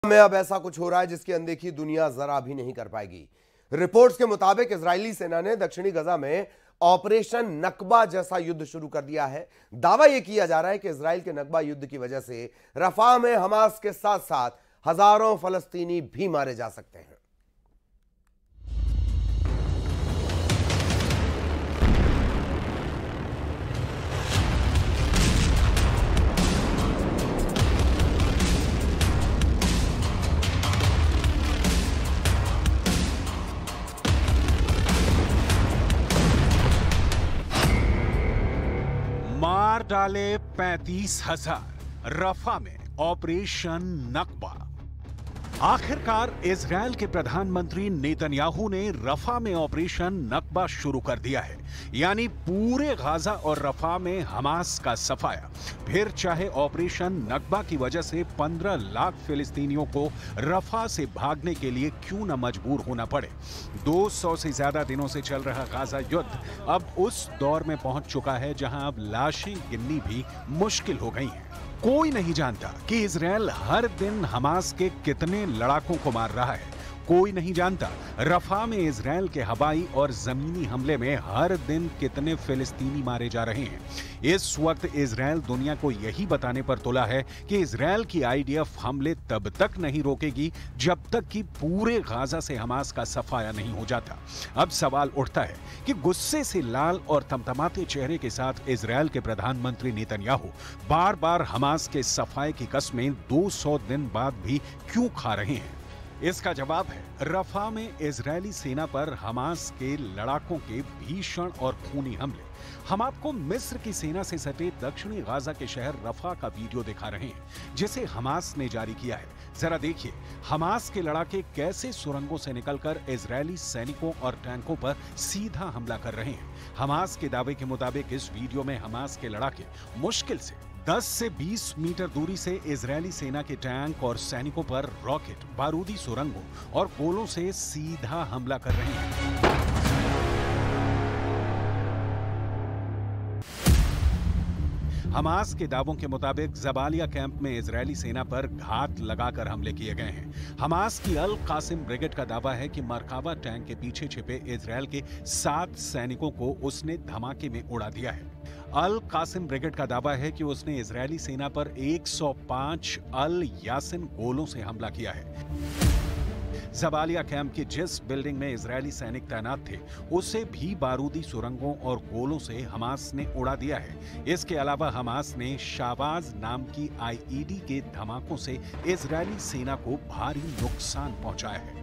में अब ऐसा कुछ हो रहा है जिसकी अनदेखी दुनिया जरा भी नहीं कर पाएगी। रिपोर्ट्स के मुताबिक इजरायली सेना ने दक्षिणी गजा में ऑपरेशन नकबा जैसा युद्ध शुरू कर दिया है। दावा यह किया जा रहा है कि इजराइल के नकबा युद्ध की वजह से रफा में हमास के साथ साथ हजारों फलस्तीनी भी मारे जा सकते हैं। मार डाले 35,000 रफा में ऑपरेशन नकबा। आखिरकार इजरायल के प्रधानमंत्री नेतन्याहू ने रफा में ऑपरेशन नकबा शुरू कर दिया है, यानी पूरे गाजा और रफा में हमास का सफाया। फिर चाहे ऑपरेशन नकबा की वजह से 15 लाख फिलिस्तीनियों को रफा से भागने के लिए क्यों न मजबूर होना पड़े। 200 से ज्यादा दिनों से चल रहा गाजा युद्ध अब उस दौर में पहुंच चुका है जहां अब लाशें गिननी भी मुश्किल हो गई हैं। कोई नहीं जानता कि इजरायल हर दिन हमास के कितने लड़ाकों को मार रहा है। कोई नहीं जानता रफा में इजरायल के हवाई और जमीनी हमले में हर दिन कितने फिलिस्तीनी मारे जा रहे हैं। इस वक्त इजरायल दुनिया को यही बताने पर तुला है कि इजरायल की आईडीएफ हमले तब तक नहीं रोकेगी जब तक कि पूरे गाजा से हमास का सफाया नहीं हो जाता। अब सवाल उठता है कि गुस्से से लाल और तमतमाते चेहरे के साथ इजरायल के प्रधानमंत्री नेतन्याहू बार बार हमास के सफाए की कस्में 200 दिन बाद भी क्यों खा रहे हैं। इसका जवाब है रफा में इजरायली सेना पर हमास के लड़ाकों के भीषण और खूनी हमले। हम आपको मिस्र की सेना से सटे दक्षिणी गाजा के शहर रफा का वीडियो दिखा रहे हैं जिसे हमास ने जारी किया है। जरा देखिए हमास के लड़ाके कैसे सुरंगों से निकलकर इजरायली सैनिकों और टैंकों पर सीधा हमला कर रहे हैं। हमास के दावे के मुताबिक इस वीडियो में हमास के लड़ाके मुश्किल से 10 से 20 मीटर दूरी से इजरायली सेना के टैंक और सैनिकों पर रॉकेट, बारूदी सुरंगों और गोलों से सीधा हमला कर रहे हैं। हमास के दावों के मुताबिक जबालिया कैंप में इजरायली सेना पर घात लगाकर हमले किए गए हैं। हमास की अल कासिम ब्रिगेड का दावा है कि मरकाबा टैंक के पीछे छिपे इजरायल के 7 सैनिकों को उसने धमाके में उड़ा दिया है। अल कासिम ब्रिगेड का दावा है कि उसने इजरायली सेना पर 105 अल यासिन गोलों से हमला किया है। जबालिया कैंप की जिस बिल्डिंग में इजरायली सैनिक तैनात थे उसे भी बारूदी सुरंगों और गोलों से हमास ने उड़ा दिया है। इसके अलावा हमास ने शाबाज नाम की आईईडी के धमाकों से इजरायली सेना को भारी नुकसान पहुंचाया है।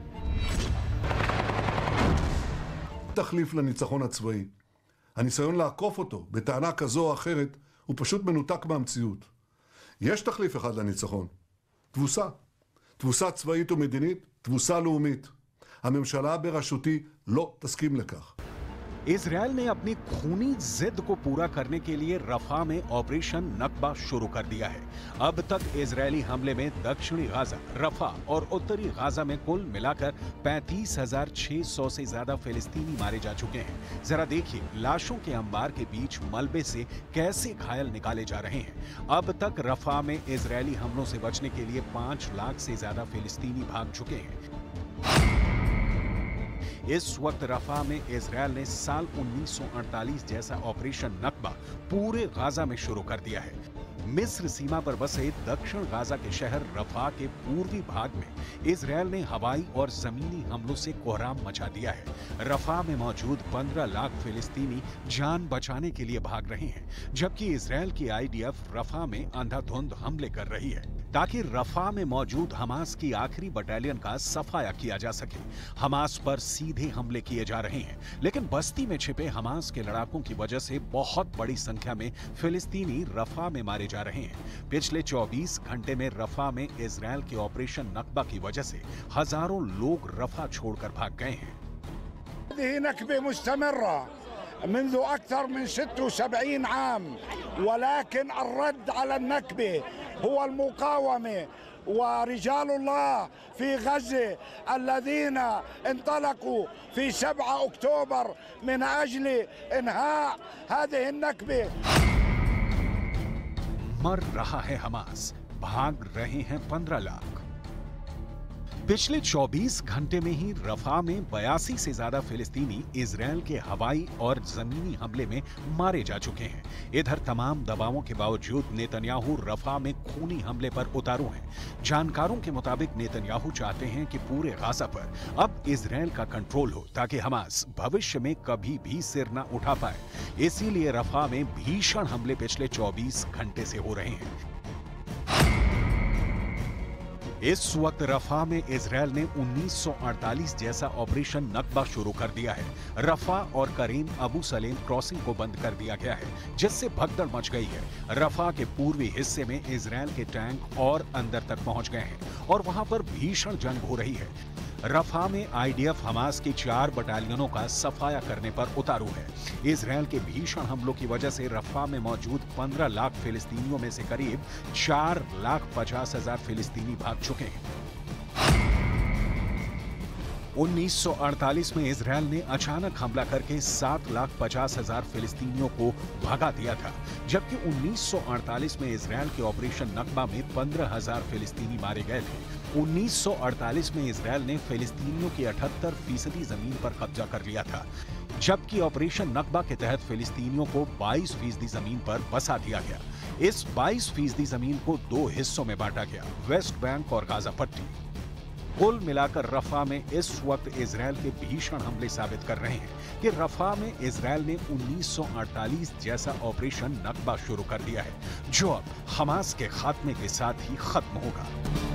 תחליף לניצחון הצבאי. הניסיון לעקוף אותו בטענה כזו או אחרת הוא פשוט מנותק מהמציאות. יש תחליף אחד לניצחון. תבוסה. תבוסה צבאית ומדינית, תבוסה לאומית. הממשלה בראשותי לא תסכים לכך. इजरायल ने अपनी खूनी जिद को पूरा करने के लिए रफा में ऑपरेशन नकबा शुरू कर दिया है। अब तक इजरायली हमले में दक्षिणी गाजा, रफा और उत्तरी गाजा में कुल मिलाकर 35,600 से ज्यादा फिलिस्तीनी मारे जा चुके हैं। जरा देखिए लाशों के अंबार के बीच मलबे से कैसे घायल निकाले जा रहे हैं। अब तक रफा में इजरायली हमलों से बचने के लिए 5 लाख से ज्यादा फिलिस्तीनी भाग चुके हैं। इस वक्त रफा में इजरायल ने साल 1948 जैसा ऑपरेशन नकबा पूरे गाजा में शुरू कर दिया है। मिस्र सीमा पर बसे दक्षिण गाजा के शहर रफा के पूर्वी भाग में इजरायल ने हवाई और जमीनी हमलों से कोहराम मचा दिया है। रफा में मौजूद 15 लाख फिलिस्तीनी जान बचाने के लिए भाग रहे हैं, जबकि इजरायल की आईडीएफ रफा में अंधाधुंध हमले कर रही है ताकि रफा में मौजूद हमास की आखिरी बटालियन का सफाया किया जा सके। हमास पर सीधे हमले किए जा रहे हैं, लेकिन बस्ती में छिपे हमास के लड़ाकों की वजह से बहुत बड़ी संख्या में फिलिस्तीनी रफा में मारे जा रहे हैं। पिछले 24 घंटे में रफा में इजरायल के ऑपरेशन नकबा की वजह से हजारों लोग रफा छोड़कर भाग गए हैं। منذ أكثر من 76 عام، ولكن الرد على النكبة هو المقاومة ورجال الله في غزة الذين انطلقوا في 7 أكتوبر من أجل إنهاء هذه النكبة. मर रहा है हमास, भाग रहे हैं 15 लाख। पिछले 24 घंटे में ही रफा में 82 से ज्यादा फिलिस्तीनी इजरायल के हवाई और जमीनी हमले में मारे जा चुके हैं। इधर तमाम दबावों के बावजूद नेतन्याहू रफा में खूनी हमले पर उतारू हैं। जानकारों के मुताबिक नेतन्याहू चाहते हैं कि पूरे गाजा पर अब इजरायल का कंट्रोल हो ताकि हमास भविष्य में कभी भी सिर न उठा पाए। इसीलिए रफा में भीषण हमले पिछले 24 घंटे से हो रहे हैं। इस वक्त रफा में इजरायल ने 1948 जैसा ऑपरेशन नक्बा शुरू कर दिया है। रफा और करीम अबू सलेम क्रॉसिंग को बंद कर दिया गया है, जिससे भगदड़ मच गई है। रफा के पूर्वी हिस्से में इजरायल के टैंक और अंदर तक पहुंच गए हैं और वहां पर भीषण जंग हो रही है। रफा में आईडीएफ हमास की 4 बटालियनों का सफाया करने पर उतारू है। इजरायल के भीषण हमलों की वजह से रफा में मौजूद 15 लाख फिलिस्तीनियों में से करीब 4,50,000 फिलिस्तीनी भाग चुके हैं। 1948 में इजरायल ने अचानक हमला करके 7,50,000 फिलिस्तीनियों को भगा दिया था, जबकि 1948 में इजरायल के ऑपरेशन नक्बा में 15,000 फिलिस्तीनी मारे गए थे। 1948 में इजरायल ने फिलिस्तीनियों की 78% जमीन पर कब्जा कर लिया था, जबकि ऑपरेशन नक्बा के तहत फिलिस्तीनियों को 22% जमीन पर बसा दिया गया। इस 22% जमीन को 2 हिस्सों में बांटा गया, वेस्ट बैंक और गाजा पट्टी। कुल मिलाकर रफा में इस वक्त इजरायल के भीषण हमले साबित कर रहे हैं कि रफा में इजरायल ने 1948 जैसा ऑपरेशन नक्बा शुरू कर दिया है, जो अब हमास के खात्मे के साथ ही खत्म होगा।